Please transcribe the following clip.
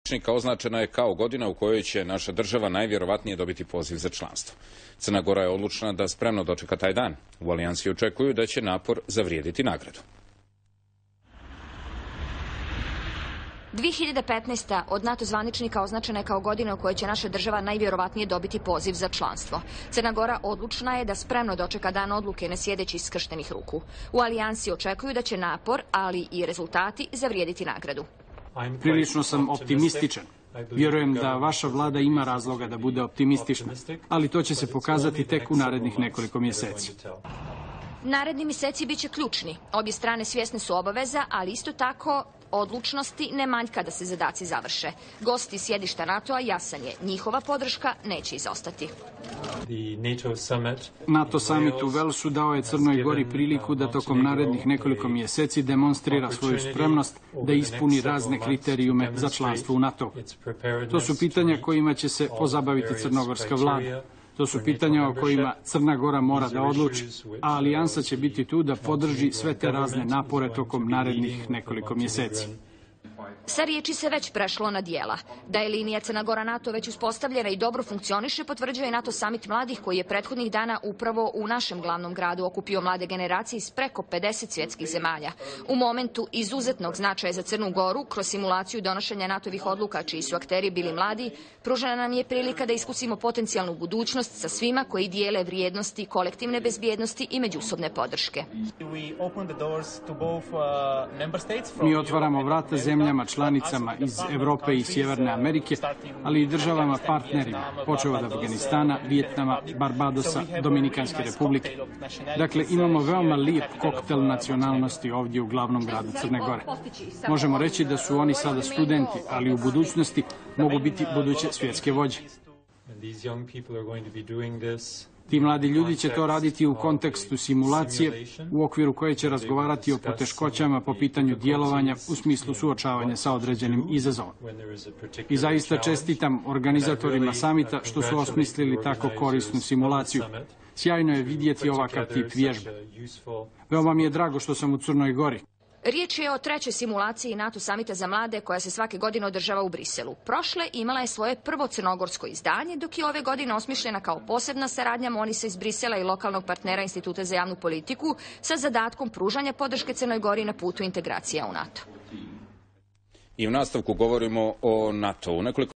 Označena je kao godina u kojoj će naša država najvjerovatnije dobiti poziv za članstvo. Crna Gora je odlučna da spremno dočeka taj dan. U alijansi očekuju da će napor zavrijediti nagradu. 2015. od NATO zvaničnika označena je kao godina u kojoj će naša država najvjerovatnije dobiti poziv za članstvo. Crna Gora odlučna je da spremno dočeka dan odluke, ne sjedeći skrštenih ruku. U alijansi očekuju da će napor, ali i rezultati zavrijediti nagradu. Prilično sam optimističan. Vjerujem da vaša vlada ima razloga da bude optimistična, ali to će se pokazati tek u narednih nekoliko mjeseci. Naredni mjeseci biće ključni. Obje strane svjesne su obaveza, ali isto tako odlučnosti ne manjka da se zadaci završe. Gosti sjedišta NATO-a jasan je, njihova podrška neće izostati. NATO summit u Velsu dao je Crnoj Gori priliku da tokom narednih nekoliko mjeseci demonstrira svoju spremnost da ispuni razne kriterijume za članstvo u NATO. To su pitanja kojima će se pozabaviti crnogorska vlada. To su pitanja o kojima Crna Gora mora da odluči, a alijansa će biti tu da podrži sve te razne napore tokom narednih nekoliko mjeseci. Sa riječi se već prešlo na dijela. Da je linija Crna Gora-NATO već uspostavljena i dobro funkcioniše, potvrđuje NATO summit mladih koji je prethodnih dana upravo u našem glavnom gradu okupio mlade generacije iz preko 50 svjetskih zemalja. U momentu izuzetnog značaja za Crnu Goru, kroz simulaciju donošenja NATO-vih odluka, čiji su akteri bili mladi, pružena nam je prilika da iskusimo potencijalnu budućnost sa svima koji dijele vrijednosti kolektivne bezbjednosti i međusobne podrške. Mi otvaramo vrata zemljama članicama iz Evrope i Sjeverne Amerike, ali i državama partnerima, počev od Afganistana, Vijetnama, Barbadosa, Dominikanske republike. Dakle, imamo veoma lijep koktel nacionalnosti ovdje u glavnom gradu Crne Gore. Možemo reći da su oni sada studenti, ali u budućnosti mogu biti buduće svjetske vođe. Ti mladi ljudi će to raditi u kontekstu simulacije, u okviru koje će razgovarati o poteškoćama po pitanju djelovanja u smislu suočavanja sa određenim izazovom. I zaista čestitam organizatorima samita što su osmislili tako korisnu simulaciju. Sjajno je vidjeti ovakav tip vježbe. Veoma mi je drago što sam u Crnoj Gori. Riječ je o trećoj simulaciji NATO samita za mlade koja se svake godine održava u Briselu. Prošle imala je svoje prvo crnogorsko izdanje, dok je ove godine osmišljena kao posebna saradnja Monisa iz Brisela i lokalnog partnera Instituta za javnu politiku sa zadatkom pružanja podrške Crnoj Gori na putu integracija u NATO. I u nastavku govorimo o NATO-u.